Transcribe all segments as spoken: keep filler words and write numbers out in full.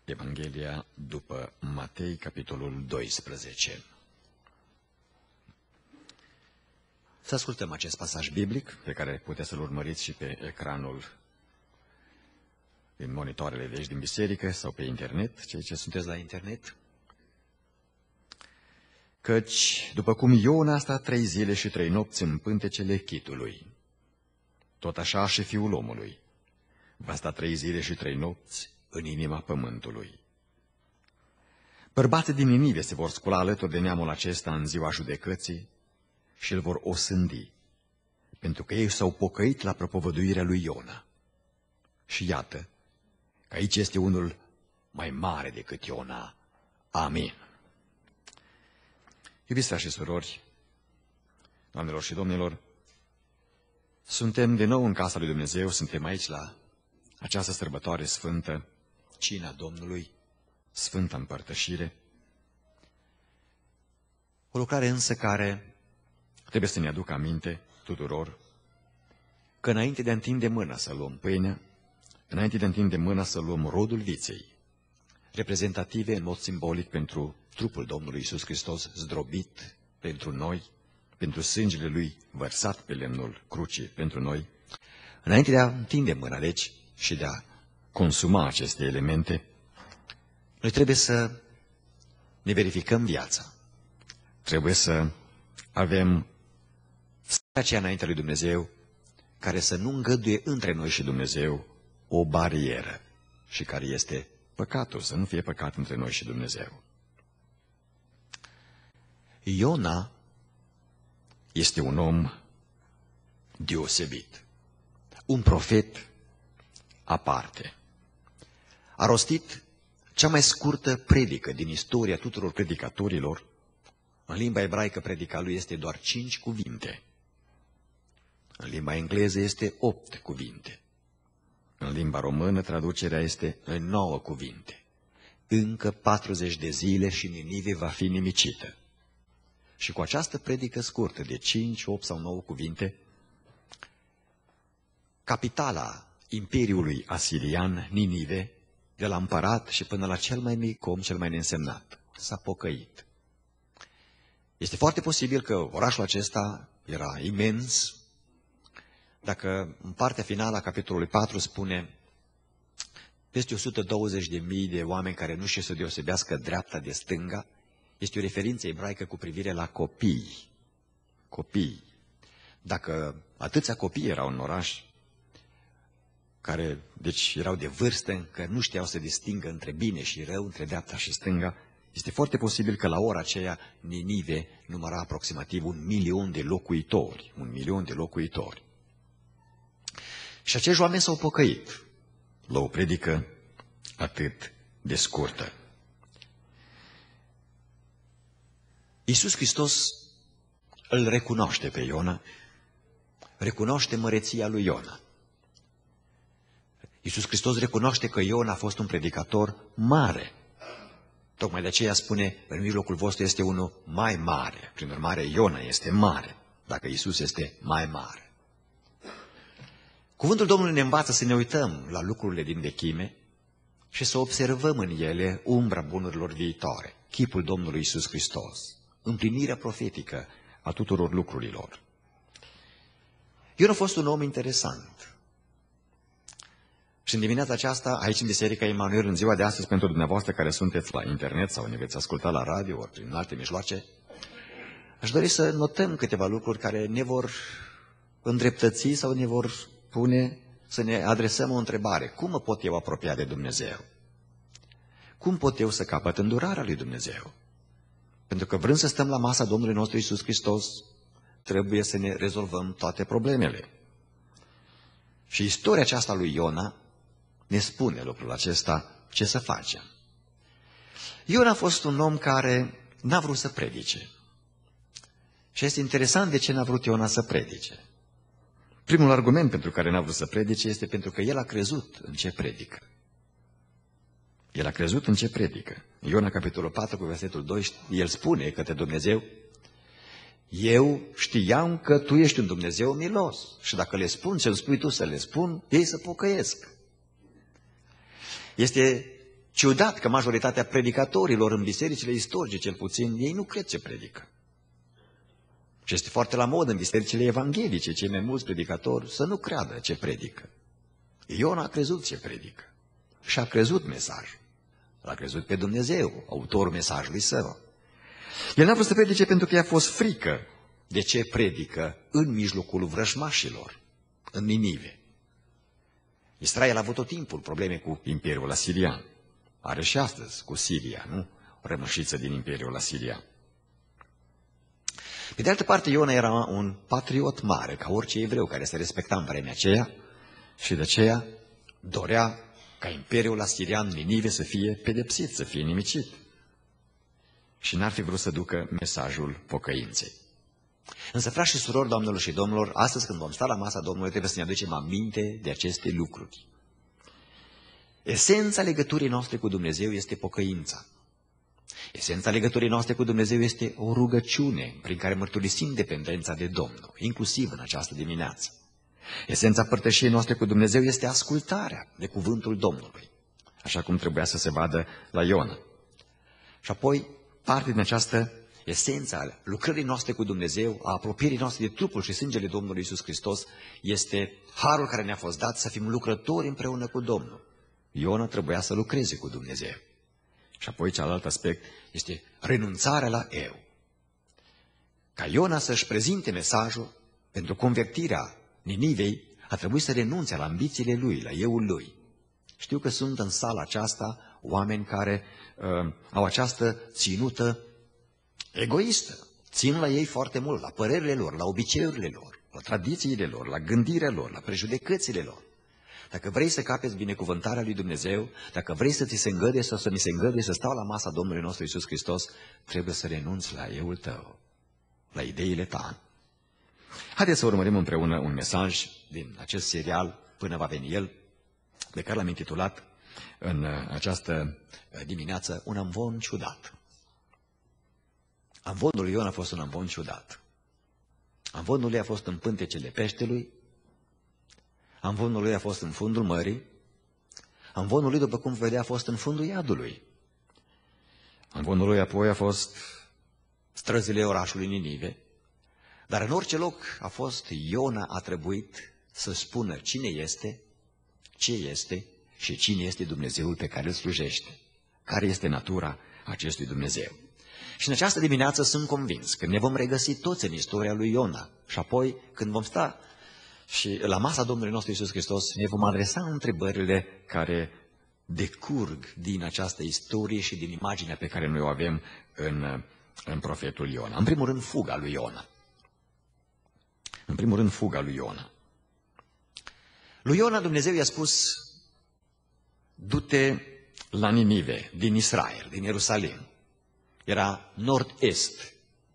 Evanghelia după Matei, capitolul doisprezece. Să ascultăm acest pasaj biblic, pe care puteți să-l urmăriți și pe ecranul din monitoarele de aici din biserică sau pe internet, cei ce sunteți la internet. Căci, după cum Iona a stat trei zile și trei nopți în pântecele chitului, tot așa și Fiul omului va sta trei zile și trei nopți în inima pământului. Bărbații din Ninive se vor scula alături de neamul acesta în ziua judecății și îl vor osândi, pentru că ei s-au pocăit la propovăduirea lui Iona. Și iată că aici este unul mai mare decât Iona. Amin. Iubiți frați și surori, doamnelor și domnilor, suntem din nou în casa lui Dumnezeu, suntem aici la această sărbătoare sfântă, Cina Domnului, Sfânta Împărtășire. O lucrare însă care trebuie să ne aducă aminte tuturor că înainte de a întinde mâna să luăm pâinea, înainte de a întinde mâna să luăm rodul viței, reprezentative în mod simbolic pentru trupul Domnului Iisus Hristos zdrobit pentru noi, pentru sângele Lui vărsat pe lemnul crucii pentru noi, înainte de a întinde mâna, deci, și de a consuma aceste elemente, noi trebuie să ne verificăm viața. Trebuie să avem aceea înaintea lui Dumnezeu, care să nu îngăduie între noi și Dumnezeu o barieră și care este păcatul, să nu fie păcat între noi și Dumnezeu. Iona este un om deosebit, un profet aparte. A rostit cea mai scurtă predică din istoria tuturor predicatorilor. În limba ebraică predica lui este doar cinci cuvinte. În limba engleză este opt cuvinte. În limba română traducerea este în nouă cuvinte. Încă patruzeci de zile și Ninive va fi nimicită. Și cu această predică scurtă de cinci, opt sau nouă cuvinte, capitala Imperiului Asirian, Ninive, de la împărat și până la cel mai mic om, cel mai neînsemnat, s-a pocăit. Este foarte posibil că orașul acesta era imens. Dacă în partea finală a capitolului patru spune peste o sută douăzeci de mii de oameni care nu știu să deosebească dreapta de stânga, este o referință ebraică cu privire la copii. Copii. Dacă atâția copii erau în oraș, care deci erau de vârstă, încă nu știau să distingă între bine și rău, între dreapta și stânga, este foarte posibil că la ora aceea Ninive număra aproximativ un milion de locuitori. Un milion de locuitori. Și acești oameni s-au pocăit la o predică atât de scurtă. Iisus Hristos îl recunoaște pe Iona, recunoaște măreția lui Iona. Iisus Hristos recunoaște că Iona a fost un predicator mare. Tocmai de aceea spune, în mijlocul vostru este unul mai mare. Prin urmare, Iona este mare, dacă Iisus este mai mare. Cuvântul Domnului ne învață să ne uităm la lucrurile din vechime și să observăm în ele umbra bunurilor viitoare, chipul Domnului Iisus Hristos, împlinirea profetică a tuturor lucrurilor. Iona a fost un om interesant. Și în dimineața aceasta, aici în Biserica Emanuel, în ziua de astăzi, pentru dumneavoastră care sunteți la internet sau ne veți asculta la radio ori prin alte mijloace, aș dori să notăm câteva lucruri care ne vor îndreptăți sau ne vor pune să ne adresăm o întrebare. Cum mă pot eu apropia de Dumnezeu? Cum pot eu să capăt îndurarea lui Dumnezeu? Pentru că vrând să stăm la masa Domnului nostru Iisus Hristos, trebuie să ne rezolvăm toate problemele. Și istoria aceasta lui Iona ne spune lucrul acesta, ce să facem. Iona a fost un om care n-a vrut să predice. Și este interesant de ce n-a vrut Iona să predice. Primul argument pentru care n-a vrut să predice este pentru că el a crezut în ce predică. El a crezut în ce predică. Iona, capitolul patru, cu versetul doi, el spune către Dumnezeu, eu știam că tu ești un Dumnezeu milos și dacă le spun ce îmi spui tu să le spun, ei să pocăiesc. Este Ciudat că majoritatea predicatorilor în bisericile istorice, cel puțin, ei nu cred ce predică. Și este foarte la mod în bisericile evanghelice, cei mai mulți predicatori să nu creadă ce predică. Iona a crezut ce predică și a crezut mesajul. L-a crezut pe Dumnezeu, autorul mesajului său. El n-a vrut să predice pentru că i-a fost frică de ce predică în mijlocul vrăjmașilor, în Ninive. Israel a avut tot timpul probleme cu Imperiul Asirian. Are și astăzi cu Siria, nu? O rămășiță din Imperiul Asirian. Pe de altă parte, Iona era un patriot mare, ca orice evreu care se respecta în vremea aceea și de aceea dorea ca Imperiul Asirian, Ninive, să fie pedepsit, să fie nimicit. Și n-ar fi vrut să ducă mesajul pocăinței. Însă, frați și surori, doamnelor și domnilor, astăzi când vom sta la masa Domnului, trebuie să ne aducem aminte de aceste lucruri. Esența legăturii noastre cu Dumnezeu este pocăința. Esența legăturii noastre cu Dumnezeu este o rugăciune prin care mărturisim dependența de Domnul, inclusiv în această dimineață. Esența părtășiei noastre cu Dumnezeu este ascultarea de cuvântul Domnului, așa cum trebuia să se vadă la Iona. Și apoi, parte din această esență a lucrării noastre cu Dumnezeu, a apropierii noastre de trupul și sângele Domnului Iisus Hristos, este harul care ne-a fost dat să fim lucrători împreună cu Domnul. Iona trebuia să lucreze cu Dumnezeu. Și apoi cealalt aspect este renunțarea la eu. Ca Iona să-și prezinte mesajul pentru convertirea Ninivei, a trebuit să renunțe la ambițiile lui, la euul lui. Știu că sunt în sala aceasta oameni care uh, au această ținută egoistă. Țin la ei foarte mult, la părerile lor, la obiceiurile lor, la tradițiile lor, la gândirea lor, la prejudecățile lor. Dacă vrei să capeți binecuvântarea lui Dumnezeu, dacă vrei să ți se îngăduie sau să mi se îngăduie să stau la masa Domnului nostru Iisus Hristos, trebuie să renunți la euul tău, la ideile tale. Haideți să urmărim împreună un mesaj din acest serial, Până va veni El, pe care l-am intitulat în această dimineață Un amvon ciudat. Amvonul lui Iona a fost un amvon ciudat. Amvonul lui a fost în pântecele peștelui, amvonul lui a fost în fundul mării, amvonul lui, după cum vedea, a fost în fundul iadului. Amvonul lui apoi a fost străzile orașului Ninive, dar în orice loc a fost, Iona a trebuit să spună cine este, ce este și cine este Dumnezeul pe care îl slujește, care este natura acestui Dumnezeu. Și în această dimineață sunt convins că ne vom regăsi toți în istoria lui Iona și apoi când vom sta și la masa Domnului nostru Iisus Hristos ne vom adresa întrebările care decurg din această istorie și din imaginea pe care noi o avem în, în profetul Iona. În primul rând, fuga lui Iona. În primul rând, fuga lui Iona. Lui Iona Dumnezeu i-a spus, du-te la Ninive, din Israel, din Ierusalim. Era nord-est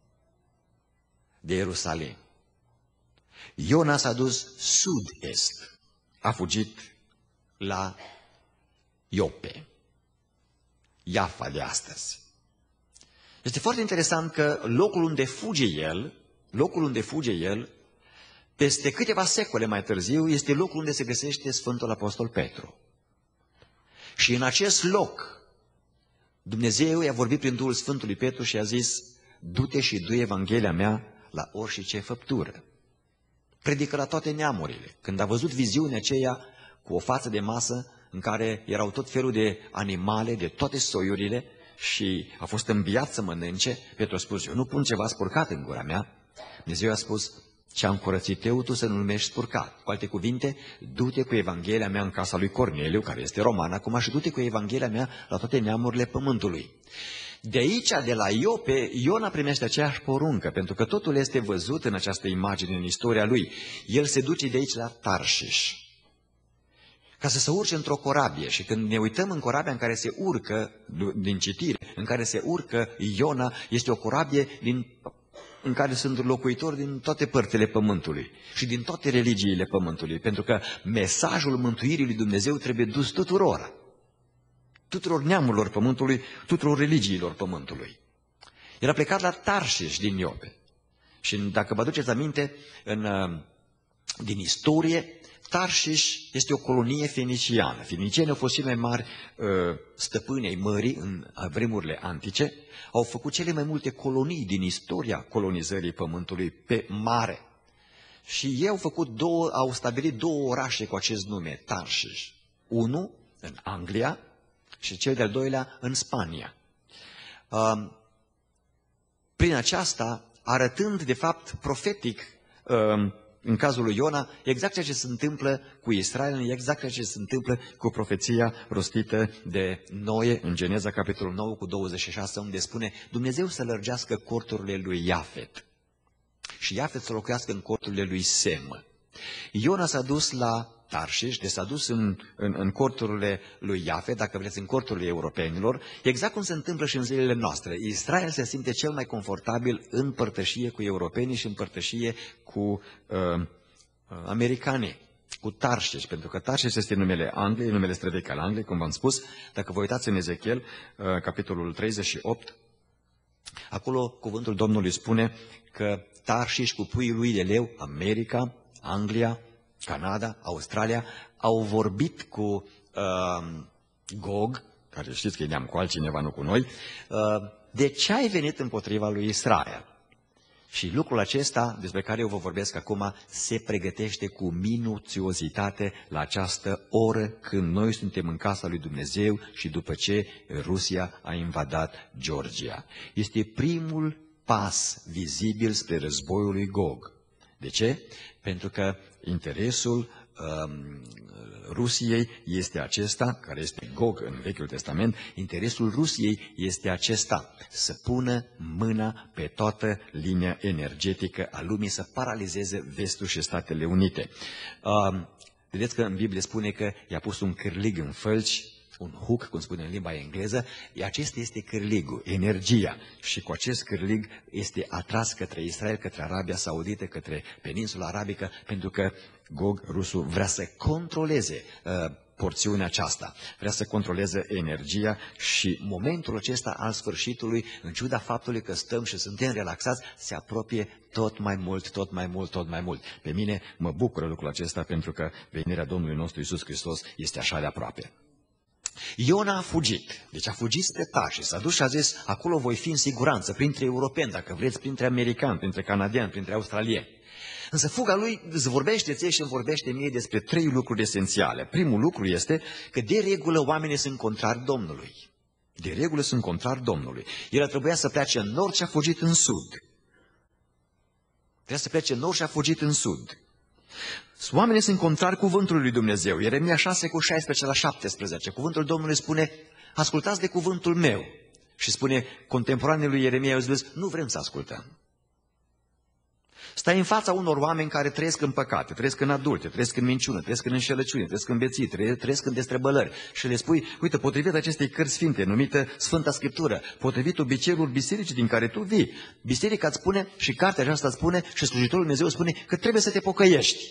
de Ierusalim. Iona s-a dus sud-est, a fugit la Iope, Iafa de astăzi. Este foarte interesant că locul unde fuge el, locul unde fuge el, peste câteva secole mai târziu, este locul unde se găsește Sfântul Apostol Petru. Și în acest loc, Dumnezeu i-a vorbit prin Duhul Sfântului Petru și a zis, du-te și du Evanghelia mea la orice făptură. Predică la toate neamurile. Când a văzut viziunea aceea cu o față de masă în care erau tot felul de animale, de toate soiurile și a fost înviat să mănânce, Petru a spus, eu nu pun ceva spurcat în gura mea. Dumnezeu a spus, ce-am curățit eu, tu să nu numești spurcat. Cu alte cuvinte, du-te cu Evanghelia mea în casa lui Corneliu, care este roman acum, și du-te cu Evanghelia mea la toate neamurile pământului. De aici, de la Iope, Iona primește aceeași poruncă, pentru că totul este văzut în această imagine, în istoria lui. El se duce de aici la Tarșiș, ca să se urce într-o corabie. Și când ne uităm în corabia în care se urcă, din citire, în care se urcă Iona, este o corabie din, în care sunt locuitori din toate părțile pământului și din toate religiile pământului, pentru că mesajul mântuirii lui Dumnezeu trebuie dus tuturor. Tuturor neamurilor pământului, tuturor religiilor pământului. El a plecat la Tarșiș din Iope. Și dacă vă aduceți aminte, în din istorie, Tarșiș este o colonie feniciană. Fenicienii au fost cei mai mari uh, stăpâni ai mării în vremurile antice. Au făcut cele mai multe colonii din istoria colonizării pământului pe mare. Și ei au făcut două, au stabilit două orașe cu acest nume, Tarșiș. Unul în Anglia și cel de-al doilea în Spania. Uh, prin aceasta, arătând de fapt profetic, uh, în cazul lui Iona, exact ceea ce se întâmplă cu Israel, exact ceea ce se întâmplă cu profeția rostită de Noe în Geneza, capitolul nouă, cu douăzeci și șase, unde spune Dumnezeu să lărgească corturile lui Iafet și Iafet să locuiască în corturile lui Sem. Iona s-a dus la Tarșiș, deci s-a dus în, în, în corturile lui Iafet, dacă vreți, în corturile europenilor, exact cum se întâmplă și în zilele noastre. Israel se simte cel mai confortabil în părtășie cu europenii și în părtășie cu uh, americanii, cu Tarșiș, pentru că Tarșiș este numele Angliei, numele străvechi al Angliei, cum v-am spus. Dacă vă uitați în Ezechiel, uh, capitolul treizeci și opt, acolo cuvântul Domnului spune că Tarșiș cu puii lui de leu, America, Anglia, Canada, Australia, au vorbit cu uh, Gog, care știți că e neam cu altcineva, nu cu noi, uh, de ce ai venit împotriva lui Israel? Și lucrul acesta, despre care eu vă vorbesc acum, se pregătește cu minuțiozitate la această oră când noi suntem în casa lui Dumnezeu și după ce Rusia a invadat Georgia. Este primul pas vizibil spre războiul lui Gog. De ce? Pentru că interesul um, Rusiei este acesta, care este Gog în Vechiul Testament, interesul Rusiei este acesta, să pună mâna pe toată linia energetică a lumii, să paralizeze Vestul și Statele Unite. Um, vedeți că în Biblie spune că i-a pus un cârlig în fălci, un hook, cum spune în limba engleză, acesta este cârligul, energia. Și cu acest cârlig este atras către Israel, către Arabia Saudită, către peninsula arabică, pentru că Gog, rusul, vrea să controleze uh, porțiunea aceasta, vrea să controleze energia și momentul acesta al sfârșitului, în ciuda faptului că stăm și suntem relaxați, se apropie tot mai mult, tot mai mult, tot mai mult. Pe mine mă bucură lucrul acesta pentru că venirea Domnului nostru Iisus Hristos este așa de aproape. Iona a fugit, deci a fugit spre Tarșiș, s-a dus și a zis, acolo voi fi în siguranță, printre europeni, dacă vreți, printre americani, printre canadieni, printre australieni. Însă fuga lui îți vorbește ție și îmi vorbește mie despre trei lucruri esențiale. Primul lucru este că de regulă oamenii sunt contrari Domnului. De regulă sunt contrari Domnului. El trebuia să plece în nord și a fugit în sud. Trebuia să plece în nord și a fugit în sud. Oamenii sunt contrari cuvântului lui Dumnezeu. Ieremia șase cu șaisprezece la șaptesprezece. Cuvântul Domnului spune, ascultați de cuvântul meu. Și spune, contemporanii lui Ieremia au zis, nu vrem să ascultăm. Stai în fața unor oameni care trăiesc în păcate, trăiesc în adulte, trăiesc în minciună, trăiesc în înșelăciune, trăiesc în beții, trăiesc în destrăbălări și le spui, uite, potrivit acestei cărți sfinte, numită Sfânta Scriptură, potrivit obiceiurilor bisericii din care tu vii, biserica îți spune și cartea aceasta îți spune și slujitorul Dumnezeu spune că trebuie să te pocăiești.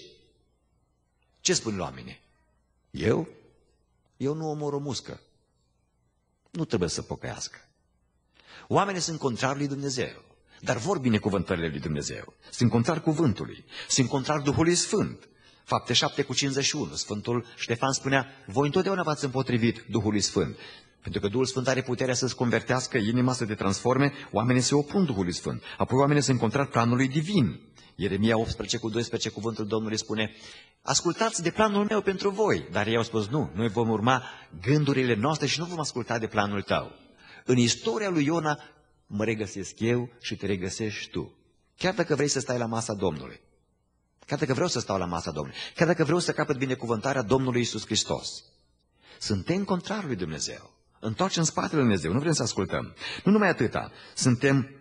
Ce spun oamenii? Eu? Eu nu omor o muscă. Nu trebuie să pocăiască. Oamenii sunt contrari lui Dumnezeu. Dar vor binecuvântările lui Dumnezeu. Sunt contrar cuvântului. Sunt contrar Duhului Sfânt. Fapte șapte cu cincizeci și unu. Sfântul Ștefan spunea, voi întotdeauna v-ați împotrivit Duhului Sfânt. Pentru că Duhul Sfânt are puterea să-ți convertească inima, să te transforme, oamenii se opun Duhului Sfânt. Apoi oamenii sunt contrar planului divin. Ieremia optsprezece cu doisprezece, cuvântul Domnului spune, ascultați de planul meu pentru voi. Dar ei au spus, nu, noi vom urma gândurile noastre și nu vom asculta de planul tău. În istoria lui Iona, mă regăsesc eu și te regăsești tu. Chiar dacă vrei să stai la masa Domnului. Chiar dacă vreau să stau la masa Domnului. Chiar dacă vreau să capăt binecuvântarea Domnului Iisus Hristos. Suntem contrari lui Dumnezeu. Întoarcem spatele lui Dumnezeu. Nu vrem să ascultăm. Nu numai atâta. Suntem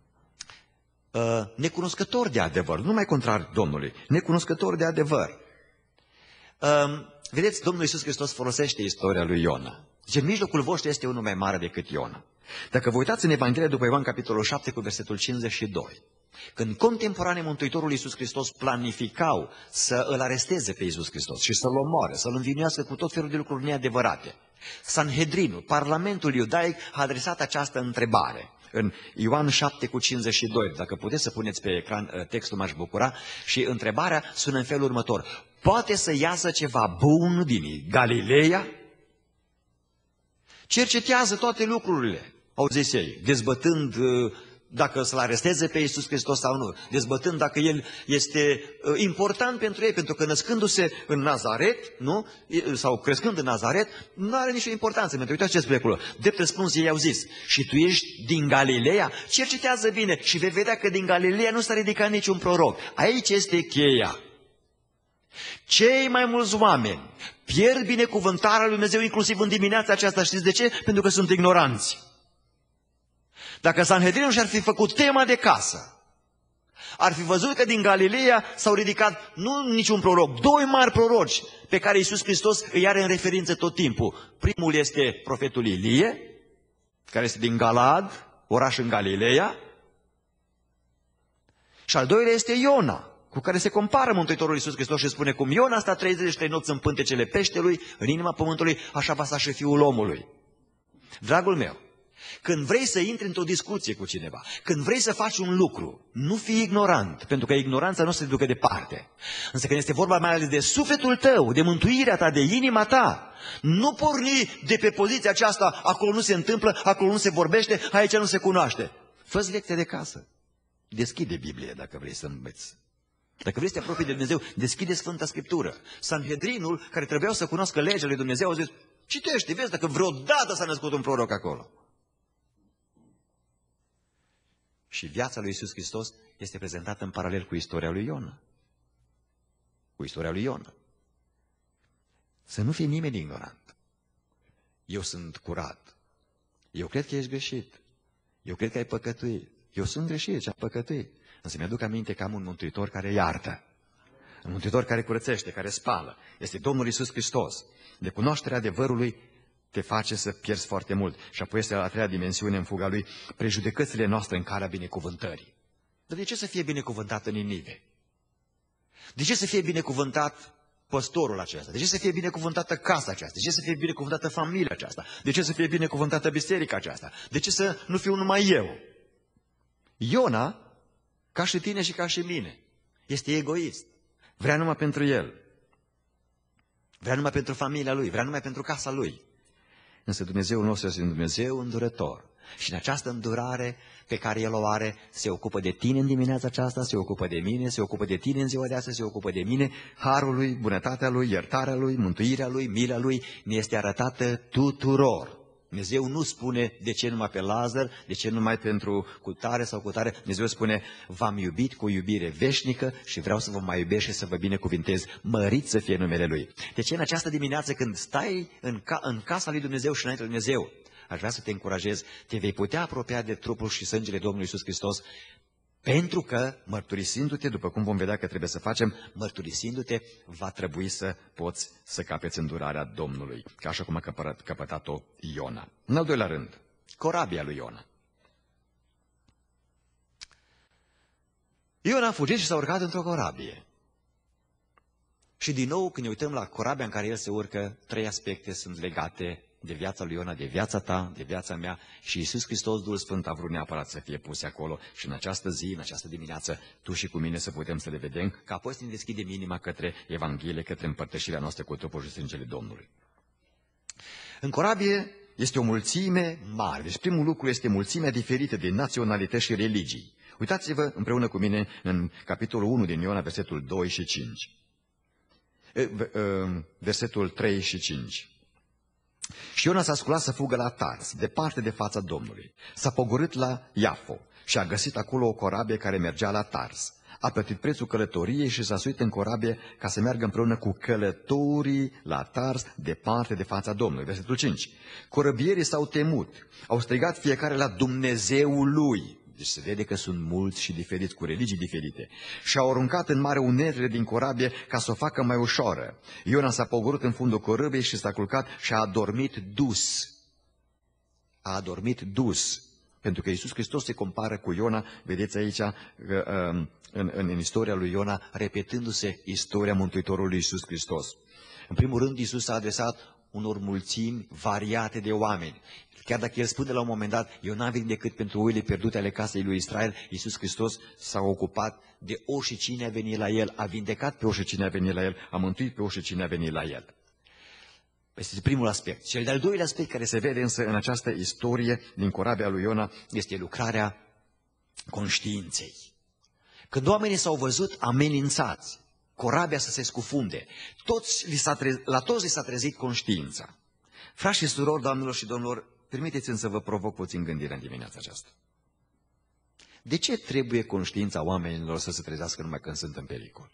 uh, necunoscători de adevăr. Nu numai contrari Domnului. Necunoscători de adevăr. Uh, vedeți, Domnul Iisus Hristos folosește istoria lui Iona. Zice, în mijlocul vostru este unul mai mare decât Iona. Dacă vă uitați în Evanghelia după Ioan, capitolul șapte, cu versetul cincizeci și doi, când contemporanii Mântuitorului Iisus Hristos planificau să îl aresteze pe Iisus Hristos și să-l omoare, să-l învinuiască cu tot felul de lucruri neadevărate, Sanhedrinul, Parlamentul iudaic, a adresat această întrebare. în Ioan șapte cu cincizeci și doi. Dacă puteți să puneți pe ecran textul, m-aș bucura. Și întrebarea sună în felul următor. Poate să iasă ceva bun din Galileea? Cercetează toate lucrurile, au zis ei, dezbătând dacă să-L aresteze pe Iisus Hristos sau nu, dezbătând dacă El este important pentru ei, pentru că născându-se în Nazaret, nu? Sau crescând în Nazaret, nu are nicio importanță. Pentru uitați ce spune acolo. Drept răspuns ei au zis, și tu ești din Galileea? Cercetează bine și vei vedea că din Galileea nu s-a ridicat niciun proroc. Aici este cheia. Cei mai mulți oameni pierd binecuvântarea lui Dumnezeu inclusiv în dimineața aceasta. Știți de ce? Pentru că sunt ignoranți. Dacă Sanhedrinul și-ar fi făcut tema de casă, ar fi văzut că din Galileea s-au ridicat nu niciun proroc, doi mari proroci pe care Iisus Hristos îi are în referință tot timpul. Primul este profetul Ilie, care este din Galad, oraș în Galileea, și al doilea este Iona, cu care se compară Mântuitorul Iisus Hristos și spune cum Iona a stat treizeci și trei nopți în pântecele peștelui, în inima pământului, așa va sta și Fiul omului. Dragul meu, când vrei să intri într-o discuție cu cineva, când vrei să faci un lucru, nu fii ignorant, pentru că ignoranța nu se ducă departe. Însă când este vorba mai ales de sufletul tău, de mântuirea ta, de inima ta, nu porni de pe poziția aceasta, acolo nu se întâmplă, acolo nu se vorbește, aici nu se cunoaște. Fă-ți lecție de casă. Deschide Biblie dacă vrei să înveți. Dacă vrei să te apropii de Dumnezeu, deschide Sfânta Scriptură. Sanhedrinul, care trebuiau să cunoască legea lui Dumnezeu, a zis, citește, vezi dacă vreodată s-a născut un proroc acolo. Și viața lui Iisus Hristos este prezentată în paralel cu istoria lui Iona. Cu istoria lui Iona. Să nu fie nimeni ignorant. Eu sunt curat. Eu cred că ești greșit. Eu cred că ai păcătuit. Eu sunt greșit și am păcătuit. Însă mi-aduc aminte că am un Mântuitor care iartă. Un Mântuitor care curățește, care spală. Este Domnul Iisus Hristos. De cunoașterea adevărului te face să pierzi foarte mult. Și apoi este la a treia dimensiune în fuga lui, prejudecățile noastre în calea binecuvântării. Dar de ce să fie binecuvântat în Ninive? De ce să fie binecuvântat păstorul acesta? De ce să fie binecuvântată casa aceasta? De ce să fie binecuvântată familia aceasta? De ce să fie binecuvântată biserica aceasta? De ce să nu fiu numai eu? Iona, ca și tine și ca și mine, este egoist. Vrea numai pentru el. Vrea numai pentru familia lui. Vrea numai pentru casa lui. Însă Dumnezeul nostru este un Dumnezeu îndurător. Și în această îndurare pe care El o are, se ocupă de tine în dimineața aceasta, se ocupă de mine, se ocupă de tine în ziua de astăzi, se ocupă de mine. Harul Lui, bunătatea Lui, iertarea Lui, mântuirea Lui, mila Lui ne este arătată tuturor. Dumnezeu nu spune de ce numai pe Lazar, de ce numai pentru cutare sau cutare. Dumnezeu spune, v-am iubit cu iubire veșnică și vreau să vă mai iubesc și să vă binecuvintez. Mărit să fie numele Lui. Deci în această dimineață când stai în, ca, în casa lui Dumnezeu și înainte lui Dumnezeu, aș vrea să te încurajez, te vei putea apropia de trupul și sângele Domnului Iisus Hristos, pentru că, mărturisindu-te, după cum vom vedea că trebuie să facem, mărturisindu-te, va trebui să poți să capeți îndurarea Domnului, ca așa cum a căpătat-o Iona. În al doilea rând, corabia lui Iona. Iona a fugit și s-a urcat într-o corabie. Și din nou, când ne uităm la corabia în care el se urcă, trei aspecte sunt legate de viața lui Iona, de viața ta, de viața mea, și Iisus Hristos, Duhul Sfânt, a vrut neapărat să fie puse acolo și în această zi, în această dimineață, tu și cu mine să putem să le vedem, ca apoi să ne deschidem inima către Evanghelie, către împărtășirea noastră cu trupul și sângele Domnului. În corabie este o mulțime mare, deci primul lucru este mulțimea diferită de naționalități și religii. Uitați-vă împreună cu mine în capitolul unu din Iona, versetul doi și cinci. Versetul trei și cinci. Și Iona s-a sculat să fugă la Tars, departe de fața Domnului. S-a pogorât la Iafo și a găsit acolo o corabie care mergea la Tars. A plătit prețul călătoriei și s-a suit în corabie ca să meargă împreună cu călătorii la Tars, departe de fața Domnului. Versetul cinci. Corăbierii s-au temut, au strigat fiecare la Dumnezeul lui. Deci se vede că sunt mulți și diferiți, cu religii diferite. Și au aruncat în mare uneltele din corabie ca să o facă mai ușoară. Iona s-a pogorât în fundul corăbiei și s-a culcat și a adormit dus. A adormit dus. Pentru că Iisus Hristos se compară cu Iona, vedeți aici, în, în, în istoria lui Iona, repetându-se istoria Mântuitorului Iisus Hristos. În primul rând, Iisus a adresat unor mulțimi variate de oameni. Chiar dacă el spune la un moment dat, eu n-am venit decât pentru oile pierdute ale casei lui Israel, Iisus Hristos s-a ocupat de orice cine a venit la el, a vindecat pe orice cine a venit la el, a mântuit pe orice cine a venit la el. Este primul aspect. Cel de-al doilea aspect care se vede însă în această istorie din corabia lui Iona este lucrarea conștiinței. Când oamenii s-au văzut amenințați, corabia să se scufunde, toți li s-a trezit, la toți li s-a trezit conștiința. Frați și surori, doamnelor și domnilor, permiteți-mi să vă provoc puțin gândirea în dimineața aceasta. De ce trebuie conștiința oamenilor să se trezească numai când sunt în pericol?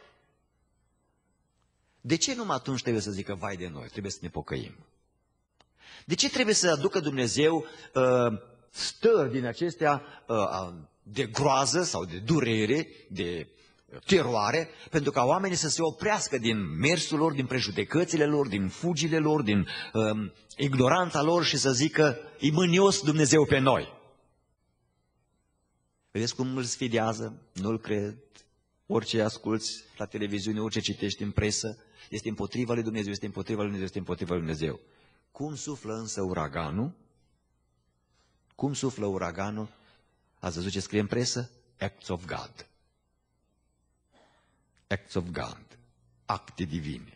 De ce numai atunci trebuie să zică, vai de noi, trebuie să ne pocăim? De ce trebuie să aducă Dumnezeu uh, stări din acestea uh, de groază sau de durere, de teroare, pentru ca oamenii să se oprească din mersul lor, din prejudecățile lor, din fugile lor, din uh, ignoranța lor și să zică, e mânios Dumnezeu pe noi? Vedeți cum îl sfidează? Nu-l cred. Orice asculți la televiziune, orice citești în presă, este împotriva lui Dumnezeu, este împotriva lui Dumnezeu, este împotriva lui Dumnezeu. Cum suflă însă uraganul? Cum suflă uraganul? Ați văzut ce scrie în presă? Acts of God. Acts of God. Acte divine.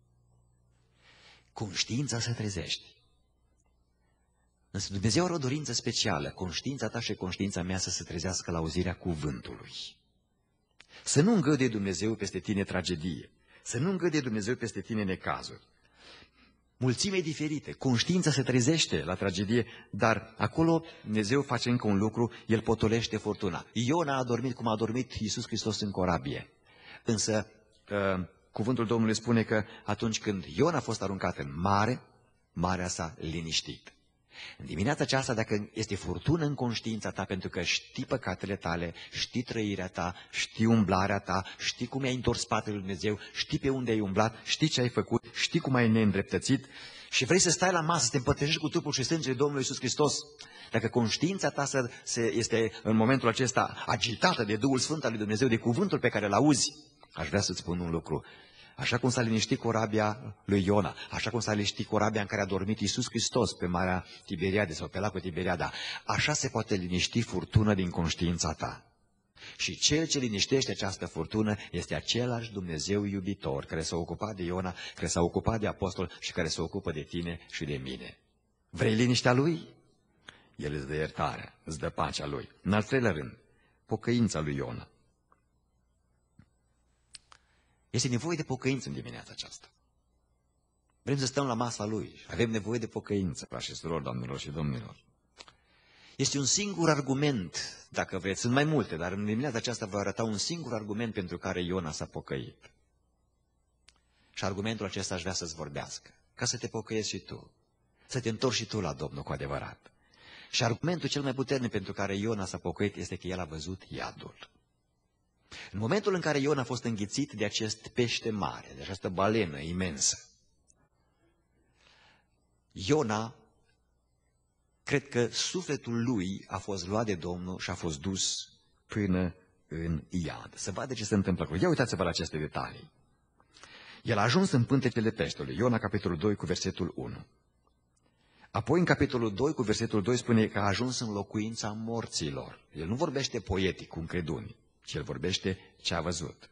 Conștiința se trezește. Însă Dumnezeu are o dorință specială, conștiința ta și conștiința mea să se trezească la auzirea cuvântului. Să nu îngăduie Dumnezeu peste tine tragedie, să nu îngăduie Dumnezeu peste tine necazuri. Mulțime diferite, conștiința se trezește la tragedie, dar acolo Dumnezeu face încă un lucru, El potolește furtuna. Iona a dormit cum a dormit Iisus Hristos în corabie, însă cuvântul Domnului spune că atunci când Iona a fost aruncat în mare, marea s-a liniștit. În dimineața aceasta, dacă este furtună în conștiința ta, pentru că știi păcatele tale, știi trăirea ta, știi umblarea ta, știi cum ai întors spatele lui Dumnezeu, știi pe unde ai umblat, știi ce ai făcut, știi cum ai neîndreptățit și vrei să stai la masă, să te împărtășești cu trupul și sângele Domnului Iisus Hristos, dacă conștiința ta este în momentul acesta agitată de Duhul Sfânt al lui Dumnezeu, de cuvântul pe care îl auzi, aș vrea să-ți spun un lucru. Așa cum s-a liniștit corabia lui Iona, așa cum s-a liniștit corabia în care a dormit Iisus Hristos pe Marea Tiberiade sau pe lacul Tiberiada, așa se poate liniști furtună din conștiința ta. Și cel ce liniștește această furtună este același Dumnezeu iubitor care s-a ocupat de Iona, care s-a ocupat de apostol și care se ocupă de tine și de mine. Vrei liniștea Lui? El îți dă iertarea, îți dă pacea Lui. În al treilea rând, pocăința lui Iona. Este nevoie de pocăință în dimineața aceasta. Vrem să stăm la masa Lui. Avem nevoie de pocăință, frați și surori, doamnelor și domnilor. Este un singur argument, dacă vreți, sunt mai multe, dar în dimineața aceasta vă arăta un singur argument pentru care Iona s-a pocăit. Și argumentul acesta aș vrea să-ți vorbească, ca să te pocăiești și tu, să te întorci și tu la Domnul cu adevărat. Și argumentul cel mai puternic pentru care Iona s-a pocăit este că el a văzut iadul. În momentul în care Iona a fost înghițit de acest pește mare, de această balenă imensă, Iona, cred că sufletul lui a fost luat de Domnul și a fost dus până în iad. Să vadă ce se întâmplă cu el. Ia uitați-vă la aceste detalii. El a ajuns în pântecele peștelui. Iona, capitolul doi, cu versetul unu. Apoi, în capitolul doi, cu versetul doi, spune că a ajuns în locuința morților. El nu vorbește poetic, cum cred unii, ci el vorbește ce a văzut.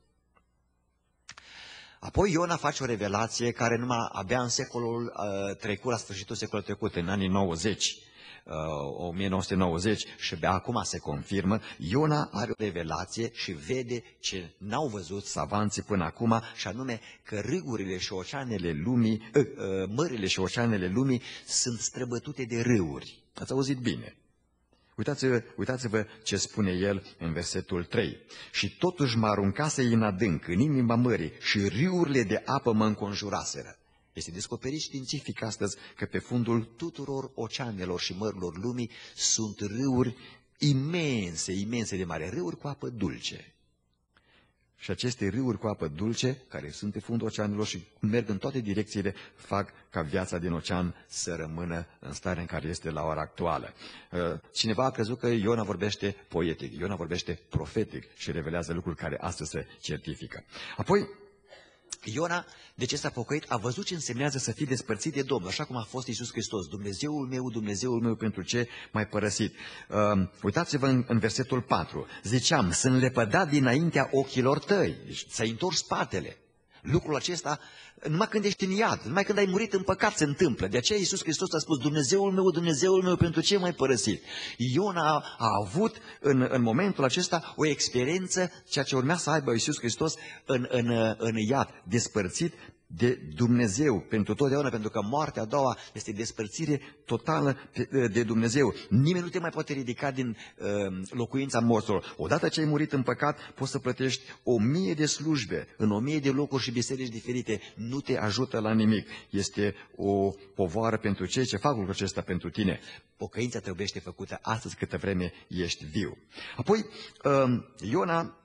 Apoi Iona face o revelație care numai abia în secolul uh, trecut, la sfârșitul secolului trecut, în anii nouăzeci, uh, o mie nouă sute nouăzeci, și abia acum se confirmă, Iona are o revelație și vede ce n-au văzut savanții până acum, și anume că râurile și oceanele lumii, uh, uh, mările și oceanele lumii sunt străbătute de râuri. Ați auzit bine. Uitați-vă, uitați-vă ce spune el în versetul trei. Și totuși mă aruncase în adânc, în inima mării, și râurile de apă mă înconjuraseră. Este descoperit științific astăzi că pe fundul tuturor oceanelor și mărilor lumii sunt râuri imense, imense de mare, râuri cu apă dulce. Și aceste râuri cu apă dulce, care sunt pe fundul oceanelor și merg în toate direcțiile, fac ca viața din ocean să rămână în starea în care este la ora actuală. Cineva a crezut că Iona vorbește poetic, Iona vorbește profetic și revelează lucruri care astăzi se certifică. Apoi, Iona, de ce s-a pocăit? A văzut ce însemnează să fii despărțit de Domnul, așa cum a fost Iisus Hristos. Dumnezeul meu, Dumnezeul meu, pentru ce m-ai părăsit? Uh, uitați-vă în, în versetul patru. Ziceam, sunt lepădat dinaintea ochilor tăi. Deci, ți-ai întors spatele. Lucrul acesta, numai când ești în iad, numai când ai murit în păcat se întâmplă. De aceea Iisus Hristos a spus, Dumnezeul meu, Dumnezeul meu, pentru ce m-ai părăsit? Iona a, a avut în, în momentul acesta o experiență, ceea ce urmea să aibă Iisus Hristos în, în, în iad, despărțit de Dumnezeu pentru totdeauna, pentru că moartea a doua este despărțire totală de Dumnezeu. Nimeni nu te mai poate ridica din uh, locuința morților. Odată ce ai murit în păcat, poți să plătești o mie de slujbe în o mie de locuri și biserici diferite. Nu te ajută la nimic. Este o povară pentru cei ce fac lucrul acesta pentru tine. Pocăința trebuie făcută astăzi câtă vreme ești viu. Apoi, uh, Iona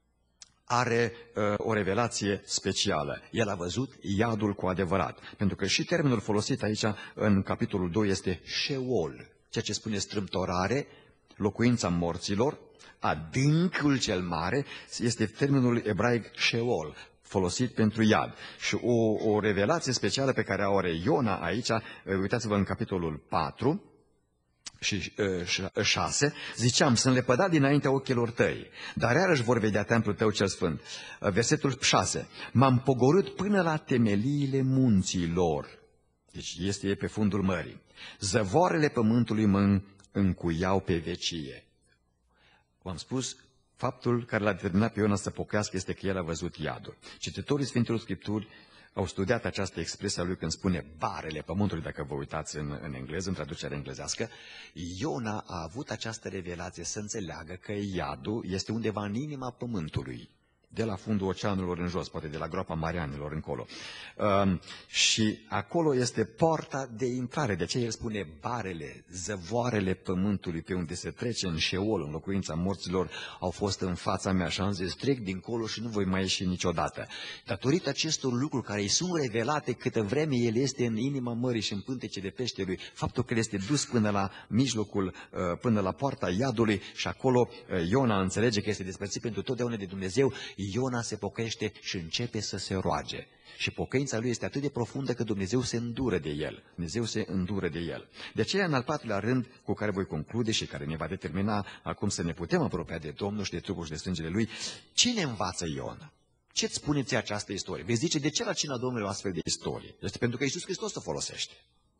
are uh, o revelație specială. El a văzut iadul cu adevărat. Pentru că și termenul folosit aici în capitolul doi este Sheol, ceea ce spune strâmtorare, locuința morților, adâncul cel mare, este termenul ebraic Sheol, folosit pentru iad. Și o, o revelație specială pe care o are Iona aici, uitați-vă în capitolul patru, și șase, ziceam, sunt lepădat dinaintea ochilor tăi, dar iarăși vor vedea templul tău cel sfânt. Versetul șase, m-am pogorât până la temeliile munților, deci este pe fundul mării, zăvoarele pământului mă încuiau pe vecie. V-am spus, faptul care l-a determinat pe Iona să pocăiască este că el a văzut iadul. Cititorii Sfintelor Scripturi au studiat această expresie a lui când spune barele pământului, dacă vă uitați în, în engleză, în traducerea englezească. Iona a avut această revelație să înțeleagă că iadul este undeva în inima pământului, de la fundul oceanelor în jos, poate de la groapa Marianilor încolo. Uh, și acolo este poarta de intrare, de aceea el spune barele, zăvoarele pământului pe unde se trece în Sheol, în locuința morților, au fost în fața mea și am zis, trec dincolo și nu voi mai ieși niciodată. Datorită acestor lucruri care îi sunt revelate câtă vreme el este în inima mării și în pântece de peșterului, faptul că el este dus până la mijlocul, până la poarta iadului și acolo Iona înțelege că este despărțit pentru totdeauna de Dumnezeu, Iona se pocăiește și începe să se roage. Și pocăința lui este atât de profundă că Dumnezeu se îndură de el. Dumnezeu se îndură de el. De aceea, în al patrulea rând, cu care voi conclude și care ne va determina acum să ne putem apropia de Domnul și de trupul și de sângele lui, cine învață Iona? Ce-ți spune ție această istorie? Vezi zice, de ce la cina Domnului o astfel de istorie? Este pentru că Iisus Hristos o folosește.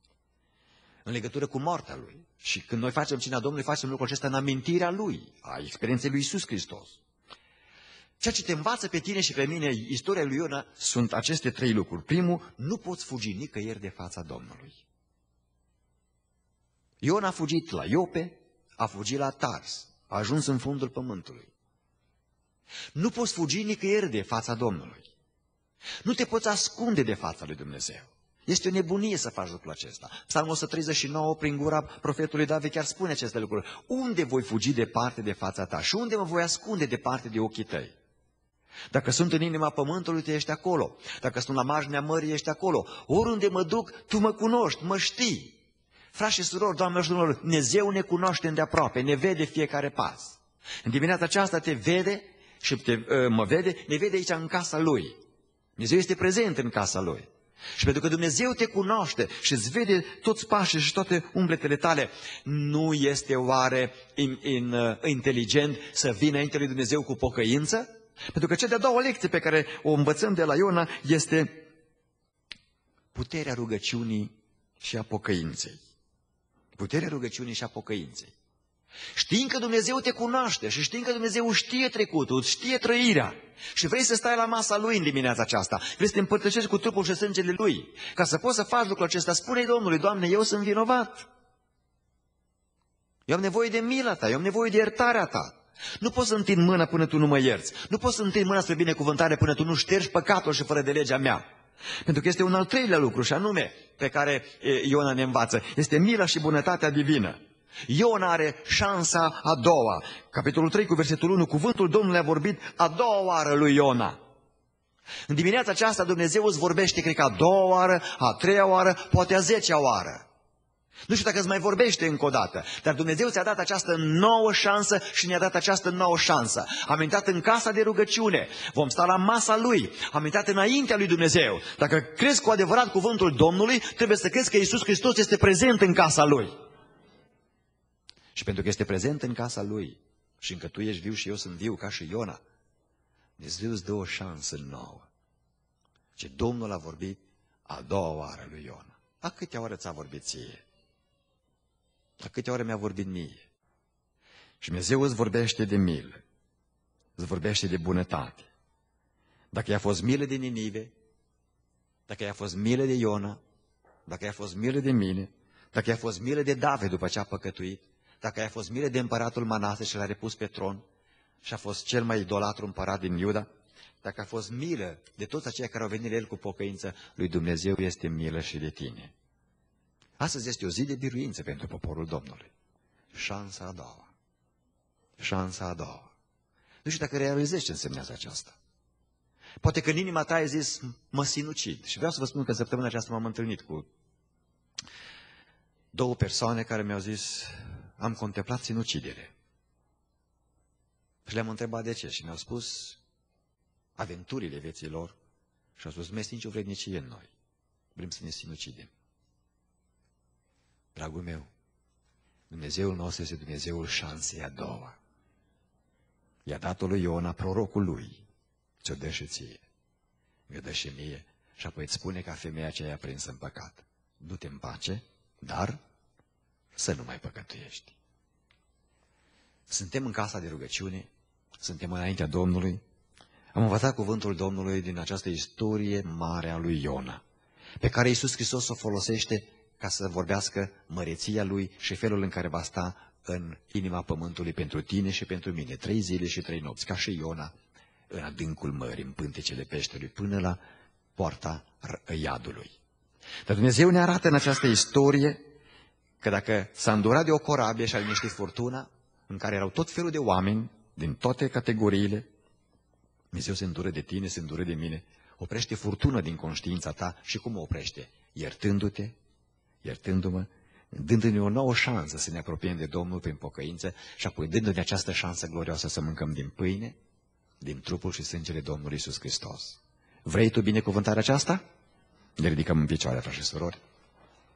În legătură cu moartea lui. Și când noi facem cina Domnului, facem lucrul acesta în amintirea lui, a experienței lui Iisus Hristos. Ceea ce te învață pe tine și pe mine, istoria lui Iona, sunt aceste trei lucruri. Primul, nu poți fugi nicăieri de fața Domnului. Iona a fugit la Iope, a fugit la Tars, a ajuns în fundul pământului. Nu poți fugi nicăieri de fața Domnului. Nu te poți ascunde de fața lui Dumnezeu. Este o nebunie să faci lucrul acesta. Psalmul o sută treizeci și nouă, prin gura profetului David, chiar spune aceste lucruri. Unde voi fugi departe de fața ta și unde mă voi ascunde departe de ochii tăi? Dacă sunt în inima pământului, tu ești acolo. Dacă sunt la marginea mării, ești acolo. Oriunde mă duc, tu mă cunoști, mă știi. Frați și surori, doamnelor și domnilor, Dumnezeu ne cunoaște îndeaproape, ne vede fiecare pas. În dimineața aceasta te vede și te, mă vede, ne vede aici în casa Lui. Dumnezeu este prezent în casa Lui. Și pentru că Dumnezeu te cunoaște și îți vede toți pașii și toate umbletele tale, nu este oare in, in, uh, inteligent să vină înainte lui Dumnezeu cu pocăință? Pentru că cea de-a doua lecție pe care o învățăm de la Iona este puterea rugăciunii și a pocăinței. Puterea rugăciunii și a pocăinței. Știind că Dumnezeu te cunoaște și știind că Dumnezeu știe trecutul, știe trăirea și vrei să stai la masa Lui în dimineața aceasta, vrei să te împărtășești cu trupul și sângele Lui, ca să poți să faci lucrul acesta, spune-i Domnului, Doamne, eu sunt vinovat. Eu am nevoie de mila Ta, eu am nevoie de iertarea Ta. Nu poți să întind mâna până tu nu mă ierți. Nu poți să întind mâna spre binecuvântare până tu nu ștergi păcatul și fără de legea mea. Pentru că este un al treilea lucru și anume pe care Iona ne învață. Este mila și bunătatea divină. Iona are șansa a doua. Capitolul trei cu versetul unu. Cuvântul Domnului a vorbit a doua oară lui Iona. În dimineața aceasta Dumnezeu îți vorbește, cred că a doua oară, a treia oară, poate a zecea oară. Nu știu dacă îți mai vorbește încă o dată, dar Dumnezeu ți-a dat această nouă șansă și ne-a dat această nouă șansă. Am intrat în casa de rugăciune, vom sta la masa Lui, am intrat înaintea Lui Dumnezeu. Dacă crezi cu adevărat cuvântul Domnului, trebuie să crezi că Iisus Hristos este prezent în casa Lui. Și pentru că este prezent în casa Lui și încă tu ești viu și eu sunt viu ca și Iona, Dumnezeu îți dă o șansă nouă. Ce Domnul a vorbit a doua oară lui Iona. A câtea ore ți-a vorbit ție? A câte ore mi-a vorbit mie? Și Dumnezeu îți vorbește de milă, îți vorbește de bunătate. Dacă i-a fost milă de Ninive, dacă i-a fost milă de Iona, dacă i-a fost milă de mine, dacă i-a fost milă de David după ce a păcătuit, dacă i-a fost milă de împăratul Manase și l-a repus pe tron și a fost cel mai idolatru împărat din Iuda, dacă a fost milă de toți aceia care au venit la el cu pocăință, lui Dumnezeu este milă și de tine. Astăzi este o zi de biruință pentru poporul Domnului. Șansa a doua. Șansa a doua. Nu știu dacă realizezi ce însemnează aceasta. Poate că în inima ta ai zis, mă sinucid. Și vreau să vă spun că săptămâna aceasta m-am întâlnit cu două persoane care mi-au zis, am contemplat sinucidere. Și le-am întrebat de ce și mi-au spus aventurile vieții lor și au spus, nu este nicio vrednicie în noi. Vrem să ne sinucidem. Dragul meu, Dumnezeul nostru este Dumnezeul șansei a doua. I-a dat-o lui Iona, prorocul lui, ți-o dă și ție, mi-o dă și mie și apoi îți spune ca femeia aceea prinsă în păcat. Du-te în pace, dar să nu mai păcătuiești. Suntem în casa de rugăciune, suntem înaintea Domnului. Am învățat cuvântul Domnului din această istorie mare a lui Iona, pe care Iisus Hristos o folosește ca să vorbească măreția Lui și felul în care va sta în inima pământului pentru tine și pentru mine, trei zile și trei nopți, ca și Iona, în adâncul mării, în pântecele peștelui, până la poarta iadului. Dar Dumnezeu ne arată în această istorie că dacă s-a îndurat de o corabie și a liniștit furtuna, în care erau tot felul de oameni, din toate categoriile, Dumnezeu se îndură de tine, se îndură de mine, oprește furtună din conștiința ta și cum o oprește? Iertându-te, iertându-mă, dându-ne o nouă șansă să ne apropiem de Domnul prin pocăință și apoi dându-ne această șansă glorioasă să mâncăm din pâine, din trupul și sângele Domnului Iisus Hristos. Vrei tu binecuvântarea aceasta? Ne ridicăm în picioare, frați și surori.